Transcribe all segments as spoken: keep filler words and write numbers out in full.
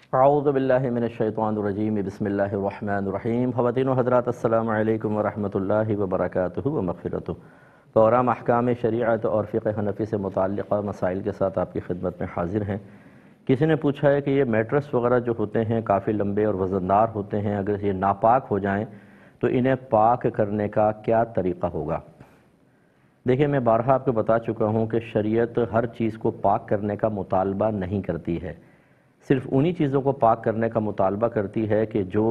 اعوذ باللہ من الشیطان الرجیم بسم اللہ الرحمن الرحیم خواتین و حضرات السلام علیکم ورحمۃ اللہ وبرکاتہ و مغفرتہ۔ پروگرام احکام شریعت اور فقہ حنفی سے متعلقہ مسائل کے ساتھ آپ کی خدمت میں حاضر ہیں۔ کسی نے پوچھا ہے کہ یہ میٹرس وغیرہ جو ہوتے ہیں کافی لمبے اور وزندار ہوتے ہیں، اگر یہ ناپاک ہو جائیں تو انہیں پاک کرنے کا کیا طریقہ ہوگا؟ دیکھیں، میں بارہا آپ کو بتا چکا ہوں کہ شریعت ہر چیز کو پاک کرنے کا مطالبہ نہیں کرتی ہے، صرف انہی چیزوں کو پاک کرنے کا مطالبہ کرتی ہے کہ جو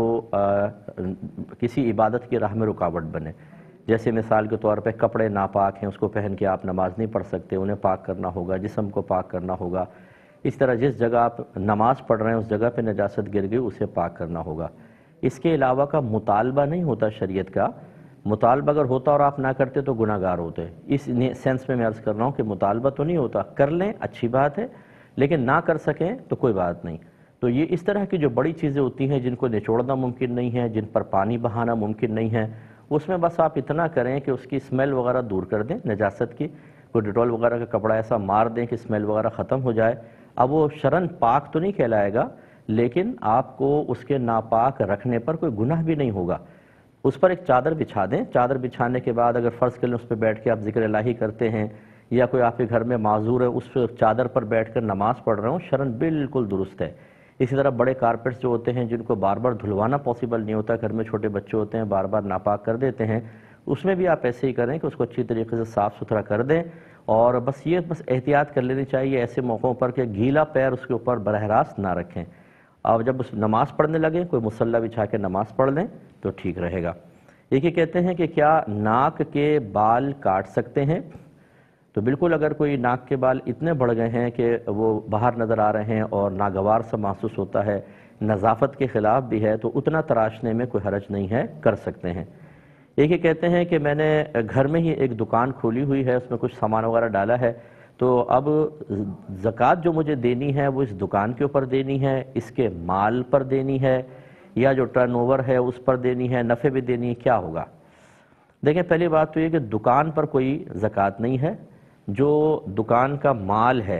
کسی عبادت کی راہ میں رکاوٹ بنے۔ جیسے مثال کے طور پہ کپڑے ناپاک ہیں، اس کو پہن کے آپ نماز نہیں پڑھ سکتے، انہیں پاک کرنا ہوگا، جسم کو پاک کرنا ہوگا۔ اس طرح جس جگہ آپ نماز پڑھ رہے ہیں اس جگہ پہ نجاست گر گئی، اسے پاک کرنا ہوگا۔ اس کے علاوہ کا مطالبہ نہیں ہوتا شریعت کا۔ مطالبہ اگر ہوتا اور آپ نہ کرتے تو گناہ گار ہوتے۔ اس سینس میں میں عرض کر رہا ہوں کہ مطالبہ تو نہیں ہوتا، کر لیں اچھی بات ہے، لیکن نہ کر سکیں تو کوئی بات نہیں۔ تو یہ اس طرح کی جو بڑی چیزیں ہوتی ہیں جن کو نچوڑنا ممکن نہیں ہے، جن پر پانی بہانا ممکن نہیں ہے، اس میں بس آپ اتنا کریں کہ اس کی اسمیل وغیرہ دور کر دیں، نجاست کی کوئی ڈیٹول وغیرہ کا کپڑا ایسا مار دیں کہ اسمیل وغیرہ ختم ہو جائے۔ اب وہ شرعاً پاک تو نہیں کہلائے گا، لیکن آپ کو اس کے ناپاک رکھنے پر کوئی گناہ بھی نہیں ہوگا۔ اس پر ایک چادر بچھا دیں، چادر بچھانے کے بعد اگر فرض کریں اس پہ بیٹھ کے آپ ذکر الہی کرتے ہیں یا کوئی آپ کے گھر میں معذور ہے، اس چادر پر بیٹھ کر نماز پڑھ رہے ہوں، شرعاً بالکل درست ہے۔ اسی طرح بڑے کارپیٹس جو ہوتے ہیں جن کو بار بار دھلوانا پاسبل نہیں ہوتا، گھر میں چھوٹے بچے ہوتے ہیں بار بار ناپاک کر دیتے ہیں، اس میں بھی آپ ایسے ہی کریں کہ اس کو اچھی طریقے سے صاف ستھرا کر دیں، اور بس یہ بس احتیاط کر لینی چاہیے ایسے موقعوں پر کہ گیلا پیر اس کے اوپر براہ راست نہ رکھیں۔ اور جب اس نماز پڑھنے لگیں کوئی مصلی بچھا کے نماز پڑھ لیں تو ٹھیک رہے گا۔ ایک یہ کہتے ہیں کہ کیا ناک کے بال کاٹ سکتے ہیں؟ تو بالکل، اگر کوئی ناک کے بال اتنے بڑھ گئے ہیں کہ وہ باہر نظر آ رہے ہیں اور ناگوار سا محسوس ہوتا ہے، نظافت کے خلاف بھی ہے، تو اتنا تراشنے میں کوئی حرج نہیں ہے، کر سکتے ہیں۔ ایک یہ کہتے ہیں کہ میں نے گھر میں ہی ایک دکان کھولی ہوئی ہے، اس میں کچھ سامان وغیرہ ڈالا ہے، تو اب زکوٰۃ جو مجھے دینی ہے وہ اس دکان کے اوپر دینی ہے، اس کے مال پر دینی ہے، یا جو ٹرن اوور ہے اس پر دینی ہے، نفع بھی دینی ہے، کیا ہوگا؟ دیکھیں، پہلی بات تو یہ کہ دکان پر کوئی زکوٰۃ نہیں ہے۔ جو دکان کا مال ہے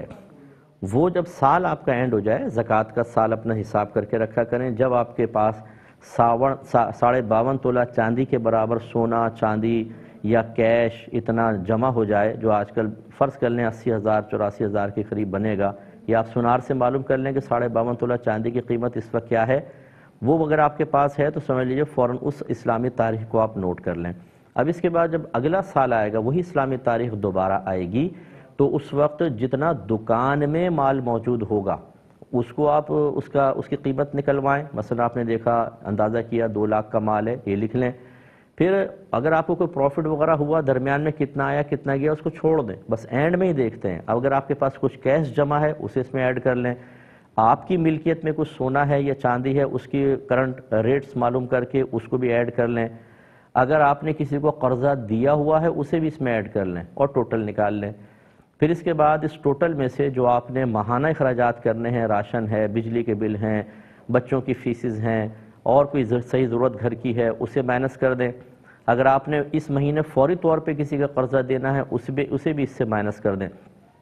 وہ جب سال آپ کا اینڈ ہو جائے، زکوٰۃ کا سال اپنا حساب کر کے رکھا کریں، جب آپ کے پاس ساون ساڑھے باون تولہ چاندی کے برابر سونا چاندی یا کیش اتنا جمع ہو جائے، جو آج کل فرض کر لیں اسی ہزار چوراسی ہزار کے قریب بنے گا، یا آپ سنار سے معلوم کر لیں کہ ساڑھے باون تولہ چاندی کی قیمت اس وقت کیا ہے، وہ اگر آپ کے پاس ہے تو سمجھ لیجیے فوراً اس اسلامی تاریخ کو آپ نوٹ کر لیں۔ اب اس کے بعد جب اگلا سال آئے گا، وہی اسلامی تاریخ دوبارہ آئے گی، تو اس وقت جتنا دکان میں مال موجود ہوگا اس کو آپ اس کا اس کی قیمت نکلوائیں۔ مثلا آپ نے دیکھا، اندازہ کیا دو لاکھ کا مال ہے، یہ لکھ لیں۔ پھر اگر آپ کو کوئی پروفٹ وغیرہ ہوا درمیان میں، کتنا آیا کتنا گیا اس کو چھوڑ دیں، بس اینڈ میں ہی دیکھتے ہیں۔ اب اگر آپ کے پاس کچھ کیش جمع ہے اسے اس میں ایڈ کر لیں، آپ کی ملکیت میں کچھ سونا ہے یا چاندی ہے اس کی کرنٹ ریٹس معلوم کر کے اس کو بھی ایڈ کر لیں، اگر آپ نے کسی کو قرضہ دیا ہوا ہے اسے بھی اس میں ایڈ کر لیں اور ٹوٹل نکال لیں۔ پھر اس کے بعد اس ٹوٹل میں سے جو آپ نے ماہانہ اخراجات کرنے ہیں، راشن ہے، بجلی کے بل ہیں، بچوں کی فیسز ہیں، اور کوئی صحیح ضرورت گھر کی ہے، اسے مائنس کر دیں۔ اگر آپ نے اس مہینے فوری طور پہ کسی کا قرضہ دینا ہے اسے بھی اس سے مائنس کر دیں۔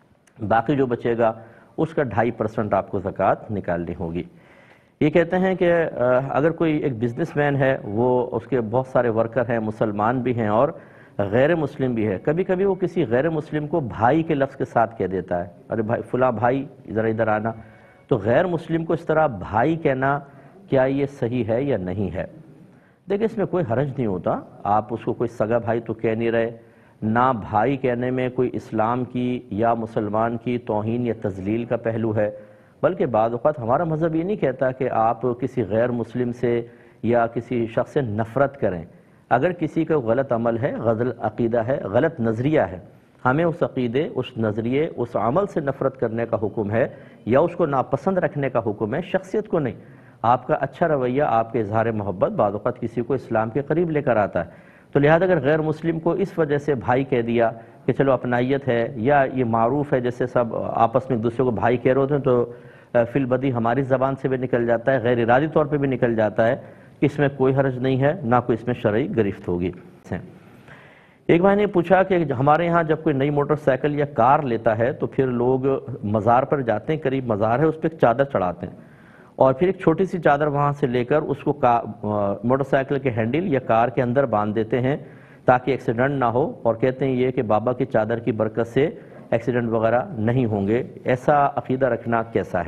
باقی جو بچے گا اس کا ڈھائی پرسنٹ آپ کو زکوٰۃ نکالنی ہوگی۔ یہ کہتے ہیں کہ اگر کوئی ایک بزنس مین ہے، وہ اس کے بہت سارے ورکر ہیں، مسلمان بھی ہیں اور غیر مسلم بھی ہے، کبھی کبھی وہ کسی غیر مسلم کو بھائی کے لفظ کے ساتھ کہہ دیتا ہے، ارے بھائی فلاں بھائی ذرا ادھر آنا، تو غیر مسلم کو اس طرح بھائی کہنا کیا یہ صحیح ہے یا نہیں ہے؟ دیکھیں، اس میں کوئی حرج نہیں ہوتا، آپ اس کو کوئی سگا بھائی تو کہہ نہیں رہے، نہ بھائی کہنے میں کوئی اسلام کی یا مسلمان کی توہین یا تذلیل کا پہلو ہے، بلکہ بعض اوقات ہمارا مذہب یہ نہیں کہتا کہ آپ کسی غیر مسلم سے یا کسی شخص سے نفرت کریں۔ اگر کسی کا غلط عمل ہے، غلط عقیدہ ہے، غلط نظریہ ہے، ہمیں اس عقیدے، اس نظریے، اس عمل سے نفرت کرنے کا حکم ہے یا اس کو ناپسند رکھنے کا حکم ہے، شخصیت کو نہیں۔ آپ کا اچھا رویہ، آپ کے اظہار محبت بعض اوقات کسی کو اسلام کے قریب لے کر آتا ہے۔ تو لہذا اگر غیر مسلم کو اس وجہ سے بھائی کہہ دیا کہ چلو اپنائیت ہے، یا یہ معروف ہے جیسے سب آپس میں ایک دوسرے کو بھائی کہہ رہے ہوتے ہیں، تو فی البدی ہماری زبان سے بھی نکل جاتا ہے، غیر ارادی طور پہ بھی نکل جاتا ہے، اس میں کوئی حرج نہیں ہے، نہ کوئی اس میں شرعی گرفت ہوگی۔ ایک بھائی نے پوچھا کہ ہمارے ہاں جب کوئی نئی موٹر سائیکل یا کار لیتا ہے تو پھر لوگ مزار پر جاتے ہیں، قریب مزار ہے، اس پہ ایک چادر چڑھاتے ہیں، اور پھر ایک چھوٹی سی چادر وہاں سے لے کر اس کو موٹر سائیکل کے ہینڈل یا کار کے اندر باندھ دیتے ہیں تاکہ ایکسیڈنٹ نہ ہو، اور کہتے ہیں یہ کہ بابا کی چادر کی برکت سے ایکسیڈنٹ وغیرہ نہیں ہوں گے۔ ایسا عقیدہ رکھنا کیسا ہے؟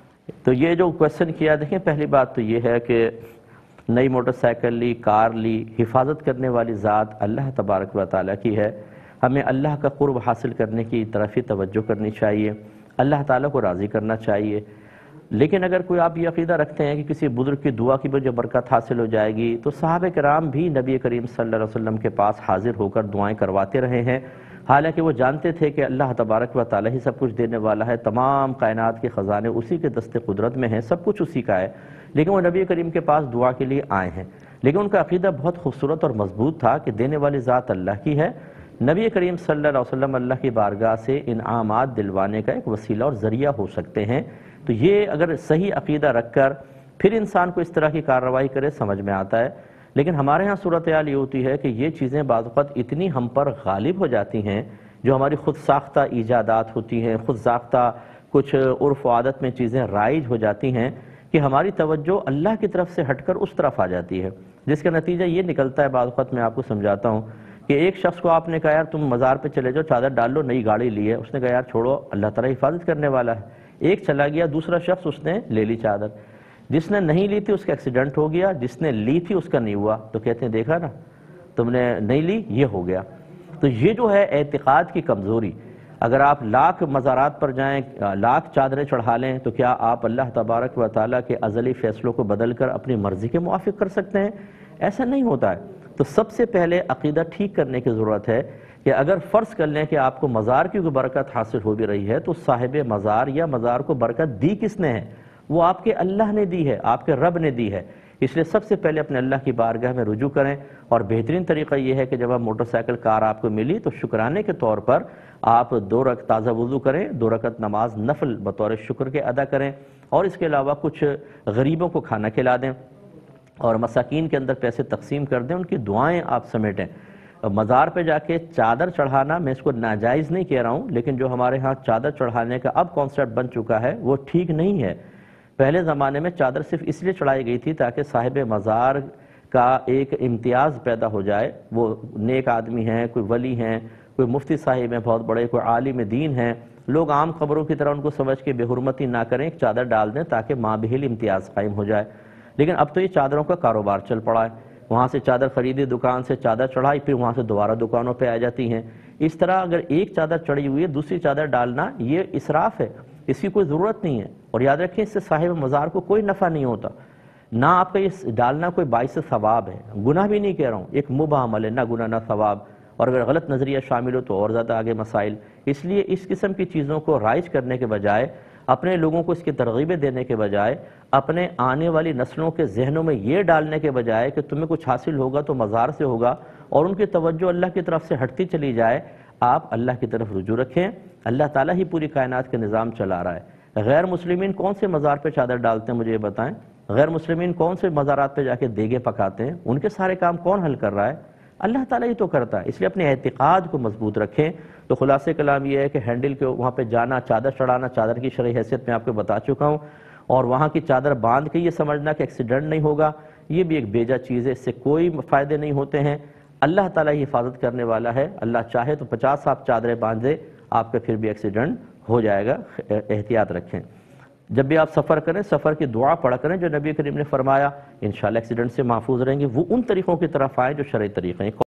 تو یہ جو کویسچن کیا، دیکھیں پہلی بات تو یہ ہے کہ نئی موٹر سائیکل لی، کار لی، حفاظت کرنے والی ذات اللہ تبارک و تعالیٰ کی ہے۔ ہمیں اللہ کا قرب حاصل کرنے کی طرف ہی توجہ کرنی چاہیے، اللہ تعالیٰ کو راضی کرنا چاہیے۔ لیکن اگر کوئی آپ یہ عقیدہ رکھتے ہیں کہ کسی بزرگ کی دعا کی وجہ برکت حاصل ہو جائے گی، تو صحابہ کرام بھی نبی کریم صلی اللہ علیہ وسلم کے پاس حاضر ہو کر دعائیں کرواتے رہے ہیں، حالانکہ وہ جانتے تھے کہ اللہ تبارک و تعالیٰ ہی سب کچھ دینے والا ہے، تمام کائنات کے خزانے اسی کے دست قدرت میں ہیں، سب کچھ اسی کا ہے، لیکن وہ نبی کریم کے پاس دعا کے لیے آئے ہیں۔ لیکن ان کا عقیدہ بہت خوبصورت اور مضبوط تھا کہ دینے والی ذات اللہ کی ہے، نبی کریم صلی اللہ علیہ وسلم اللہ کی بارگاہ سے انعامات دلوانے کا ایک وسیلہ اور ذریعہ ہو سکتے ہیں۔ تو یہ اگر صحیح عقیدہ رکھ کر پھر انسان کو اس طرح کی کارروائی کرے سمجھ میں آتا ہے۔ لیکن ہمارے ہاں صورتحال یہ ہوتی ہے کہ یہ چیزیں بعض اوقات اتنی ہم پر غالب ہو جاتی ہیں، جو ہماری خود ساختہ ایجادات ہوتی ہیں، خود ساختہ کچھ عرف و عادت میں چیزیں رائج ہو جاتی ہیں کہ ہماری توجہ اللہ کی طرف سے ہٹ کر اس طرف آ جاتی ہے، جس کا نتیجہ یہ نکلتا ہے۔ بعض اوقات میں آپ کو سمجھاتا ہوں کہ ایک شخص کو آپ نے کہا یار تم مزار پہ چلے جاؤ، چادر ڈال لو، نئی گاڑی لی ہے، اس نے کہا یار چھوڑو، اللہ تعالیٰ حفاظت کرنے والا ہے، ایک چلا گیا، دوسرا شخص اس نے لے لی چادر، جس نے نہیں لی تھی اس کا ایکسیڈنٹ ہو گیا، جس نے لی تھی اس کا نہیں ہوا، تو کہتے ہیں دیکھا نا تم نے نہیں لی، یہ ہو گیا۔ تو یہ جو ہے اعتقاد کی کمزوری، اگر آپ لاکھ مزارات پر جائیں، لاکھ چادریں چڑھا لیں، تو کیا آپ اللہ تبارک و تعالیٰ کے ازلی فیصلوں کو بدل کر اپنی مرضی کے موافق کر سکتے ہیں؟ ایسا نہیں ہوتا ہے۔ تو سب سے پہلے عقیدہ ٹھیک کرنے کی ضرورت ہے کہ اگر فرض کر لیں کہ آپ کو مزار کی کوئی برکت حاصل ہو بھی رہی ہے، تو صاحب مزار یا مزار کو برکت دی کس نے ہے؟ وہ آپ کے اللہ نے دی ہے، آپ کے رب نے دی ہے۔ اس لیے سب سے پہلے اپنے اللہ کی بارگاہ میں رجوع کریں، اور بہترین طریقہ یہ ہے کہ جب آپ موٹر سائیکل کار آپ کو ملی تو شکرانے کے طور پر آپ دو رکعت تازہ وضو کریں، دو رکعت نماز نفل بطور شکر کے ادا کریں، اور اس کے علاوہ کچھ غریبوں کو کھانا کھلا دیں اور مساکین کے اندر پیسے تقسیم کر دیں، ان کی دعائیں آپ سمیٹیں۔ مزار پہ جا کے چادر چڑھانا میں اس کو ناجائز نہیں کہہ رہا ہوں، لیکن جو ہمارے ہاں چادر چڑھانے کا اب کانسیپٹ بن چکا ہے وہ ٹھیک نہیں ہے۔ پہلے زمانے میں چادر صرف اس لیے چڑھائی گئی تھی تاکہ صاحب مزار کا ایک امتیاز پیدا ہو جائے، وہ نیک آدمی ہیں، کوئی ولی ہیں، کوئی مفتی صاحب ہیں بہت بڑے، کوئی عالم دین ہیں، لوگ عام خبروں کی طرح ان کو سمجھ کے بے حرمتی نہ کریں، ایک چادر ڈال دیں تاکہ مابہل امتیاز قائم ہو جائے۔ لیکن اب تو یہ چادروں کا کاروبار چل پڑا ہے، وہاں سے چادر خریدی، دکان سے چادر چڑھائی، پھر وہاں سے دوبارہ دکانوں پہ آ جاتی ہیں۔ اس طرح اگر ایک چادر چڑھی ہوئی ہے دوسری چادر ڈالنا یہ اسراف ہے، اس کی کوئی ضرورت نہیں ہے، اور یاد رکھیں اس سے صاحب مزار کو کوئی نفع نہیں ہوتا، نہ آپ کا یہ ڈالنا کوئی باعث ثواب ہے، گناہ بھی نہیں کہہ رہا ہوں، ایک مباح عمل ہے، نہ گناہ نہ ثواب، اور اگر غلط نظریہ شامل ہو تو اور زیادہ آگے مسائل۔ اس لیے اس قسم کی چیزوں کو رائج کرنے کے بجائے، اپنے لوگوں کو اس کی ترغیبیں دینے کے بجائے، اپنے آنے والی نسلوں کے ذہنوں میں یہ ڈالنے کے بجائے کہ تمہیں کچھ حاصل ہوگا تو مزار سے ہوگا، اور ان کی توجہ اللہ کی طرف سے ہٹتی چلی جائے، آپ اللہ کی طرف رجوع رکھیں۔ اللہ تعالیٰ ہی پوری کائنات کے نظام چلا رہا ہے۔ غیر مسلمین کون سے مزار پہ چادر ڈالتے ہیں مجھے یہ بتائیں؟ غیر مسلمین کون سے مزارات پہ جا کے دیگیں پکاتے ہیں؟ ان کے سارے کام کون حل کر رہا ہے؟ اللہ تعالیٰ ہی تو کرتا ہے۔ اس لیے اپنے اعتقاد کو مضبوط رکھیں۔ تو خلاصہ کلام یہ ہے کہ ہینڈل کے وہاں پہ جانا، چادر چڑھانا، چادر کی شرعی حیثیت میں آپ کو بتا چکا ہوں، اور وہاں کی چادر باندھ کے یہ سمجھنا کہ ایکسیڈنٹ نہیں ہوگا، یہ بھی ایک بیجا چیز ہے، اس سے کوئی فائدے نہیں ہوتے ہیں۔ اللہ تعالیٰ ہی حفاظت کرنے والا ہے، اللہ چاہے تو پچاس آپ چادریں باندھ دے، آپ کا پھر بھی ایکسیڈنٹ ہو جائے گا، احتیاط رکھیں۔ جب بھی آپ سفر کریں، سفر کی دعا پڑھا کریں جو نبی کریم نے فرمایا، انشاءاللہ ایکسیڈنٹ سے محفوظ رہیں گے۔ وہ ان طریقوں کی طرف آئیں جو شرعی طریقے ہیں۔